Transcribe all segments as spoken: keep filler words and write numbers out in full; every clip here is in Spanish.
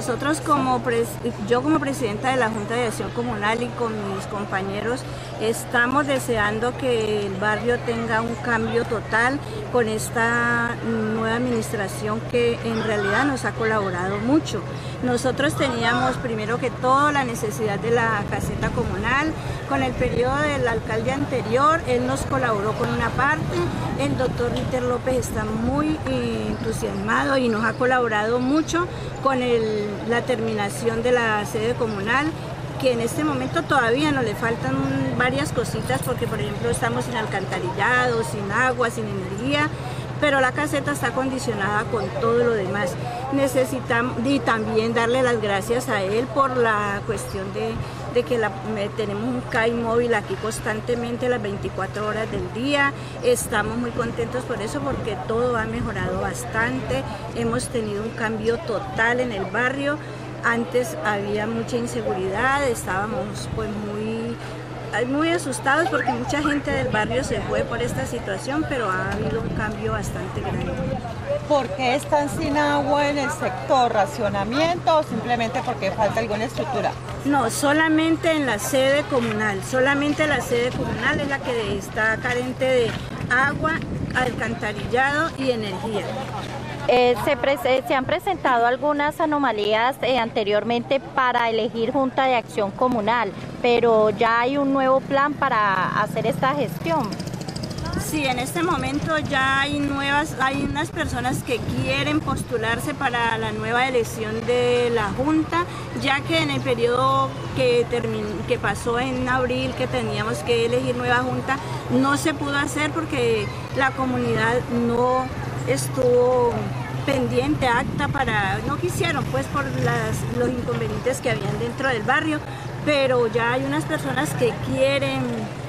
Nosotros como yo como presidenta de la Junta de Acción Comunal y con mis compañeros estamos deseando que el barrio tenga un cambio total con esta nueva administración que en realidad nos ha colaborado mucho. Nosotros teníamos primero que todo la necesidad de la caseta comunal. Con el periodo del alcalde anterior, él nos colaboró con una parte. El doctor Ritter López está muy entusiasmado y nos ha colaborado mucho con el, la terminación de la sede comunal, que en este momento todavía nos le faltan varias cositas porque, por ejemplo, estamos sin alcantarillado, sin agua, sin energía, pero la caseta está acondicionada con todo lo demás. Necesitamos y también darle las gracias a él por la cuestión de, de que la, tenemos un C A I móvil aquí constantemente las veinticuatro horas del día. Estamos muy contentos por eso porque todo ha mejorado bastante. Hemos tenido un cambio total en el barrio. Antes había mucha inseguridad, estábamos pues muy, muy asustados porque mucha gente del barrio se fue por esta situación, pero ha habido un cambio bastante grande. ¿Por qué están sin agua en el sector? ¿Racionamiento o simplemente porque falta alguna estructura? No, solamente en la sede comunal, solamente la sede comunal es la que está carente de agua, alcantarillado y energía. Eh, se, eh, se han presentado algunas anomalías eh, anteriormente para elegir Junta de Acción Comunal, pero ya hay un nuevo plan para hacer esta gestión. Sí, en este momento ya hay nuevas, hay unas personas que quieren postularse para la nueva elección de la Junta, ya que en el periodo que, terminó, que pasó en abril, que teníamos que elegir nueva Junta, no se pudo hacer porque la comunidad no estuvo pendiente, acta para, no quisieron pues por las, los inconvenientes que habían dentro del barrio, pero ya hay unas personas que quieren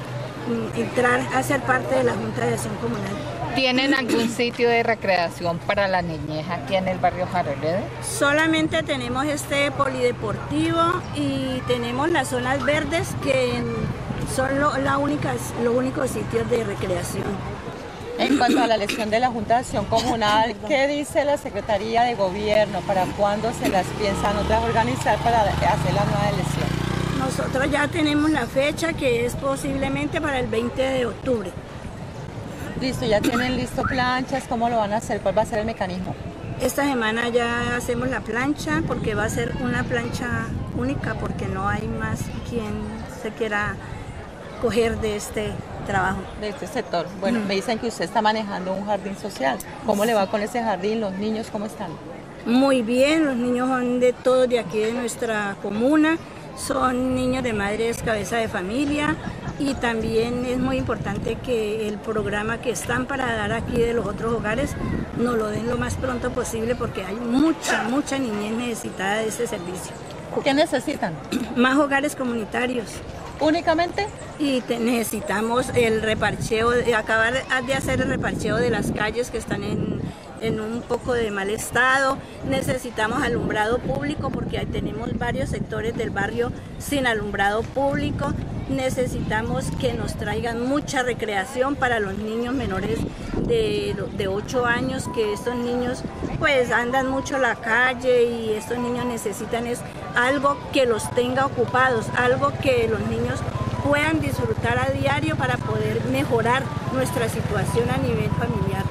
entrar a ser parte de la Junta de Acción Comunal. ¿Tienen algún sitio de recreación para la niñez aquí en el barrio Jarolede? Solamente tenemos este polideportivo y tenemos las zonas verdes que son lo, la única, los únicos sitios de recreación. En cuanto a la elección de la Junta de Acción Comunal, ¿qué dice la Secretaría de Gobierno? ¿Para cuándo se las piensan otras organizar para hacer la nueva elección? Nosotros ya tenemos la fecha que es posiblemente para el veinte de octubre. Listo, ya tienen listo planchas, ¿cómo lo van a hacer? ¿Cuál va a ser el mecanismo? Esta semana ya hacemos la plancha porque va a ser una plancha única porque no hay más quien se quiera coger de este trabajo. De este sector. Bueno, mm. me dicen que usted está manejando un jardín social. ¿Cómo le va con ese jardín? ¿Los niños cómo están? Muy bien, los niños son de todos de aquí de nuestra comuna. Son niños de madres cabeza de familia y también es muy importante que el programa que están para dar aquí de los otros hogares nos lo den lo más pronto posible porque hay mucha, mucha niñez necesitada de este servicio. ¿Qué necesitan? Más hogares comunitarios. ¿Únicamente? Y te, necesitamos el reparcheo, acabar de hacer el reparcheo de las calles que están en, en un poco de mal estado. Necesitamos alumbrado público porque ahí tenemos varios sectores del barrio sin alumbrado público. Necesitamos que nos traigan mucha recreación para los niños menores de, de ocho años, que estos niños pues andan mucho en la calle y estos niños necesitan es algo que los tenga ocupados, algo que los niños puedan disfrutar a diario para poder mejorar nuestra situación a nivel familiar.